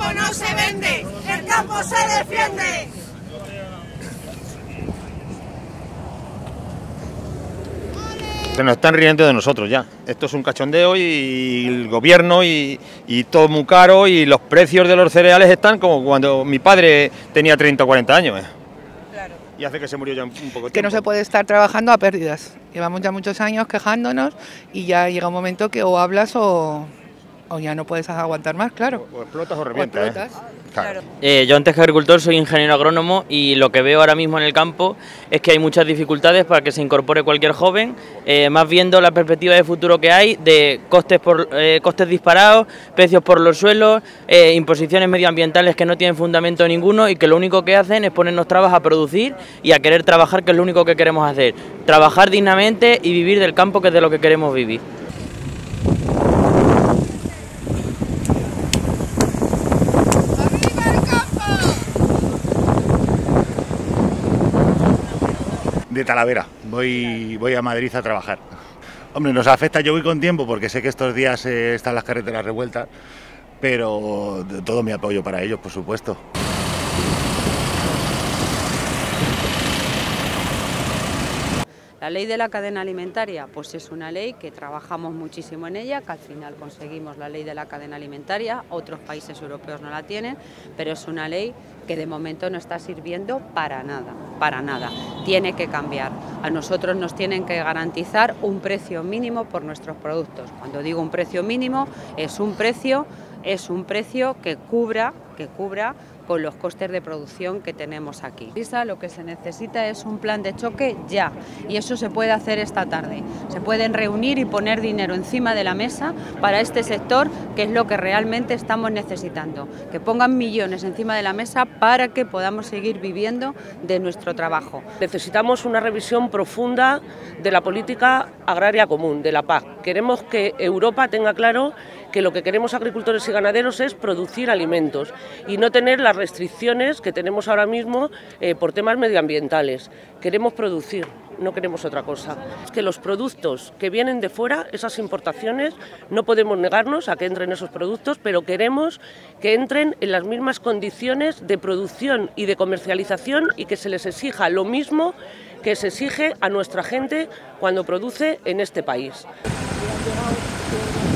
no se vende, el campo se defiende. Se nos están riendo de nosotros ya. Esto es un cachondeo y el gobierno y todo muy caro y los precios de los cereales están como cuando mi padre tenía 30 o 40 años. Claro. Y hace que se murió ya un poco de tiempo. Que no se puede estar trabajando a pérdidas. Llevamos ya muchos años quejándonos y ya llega un momento que o hablas o ya no puedes aguantar más, claro. O explotas o revientas. Claro. Yo antes que agricultor soy ingeniero agrónomo y lo que veo ahora mismo en el campo es que hay muchas dificultades para que se incorpore cualquier joven, más viendo la perspectiva de futuro que hay de costes disparados, precios por los suelos, imposiciones medioambientales que no tienen fundamento ninguno y que lo único que hacen es ponernos trabas a producir y a querer trabajar, que es lo único que queremos hacer, trabajar dignamente y vivir del campo, que es de lo que queremos vivir. De Talavera, voy a Madrid a trabajar. Hombre, nos afecta, yo voy con tiempo porque sé que estos días están las carreteras revueltas, pero todo mi apoyo para ellos, por supuesto. La ley de la cadena alimentaria, pues es una ley que trabajamos muchísimo en ella, que al final conseguimos la ley de la cadena alimentaria, otros países europeos no la tienen, pero es una ley que de momento no está sirviendo para nada, tiene que cambiar. A nosotros nos tienen que garantizar un precio mínimo por nuestros productos. Cuando digo un precio mínimo, es un precio que cubra con los costes de producción que tenemos aquí. Lo que se necesita es un plan de choque ya, y eso se puede hacer esta tarde. Se pueden reunir y poner dinero encima de la mesa para este sector, que es lo que realmente estamos necesitando. Que pongan millones encima de la mesa para que podamos seguir viviendo de nuestro trabajo. Necesitamos una revisión profunda de la política agraria común, de la PAC. Queremos que Europa tenga claro que lo que queremos agricultores y ganaderos es producir alimentos y no tener las restricciones que tenemos ahora mismo por temas medioambientales. Queremos producir, no queremos otra cosa. Es que los productos que vienen de fuera, esas importaciones, no podemos negarnos a que entren esos productos, pero queremos que entren en las mismas condiciones de producción y de comercialización y que se les exija lo mismo que se exige a nuestra gente cuando produce en este país.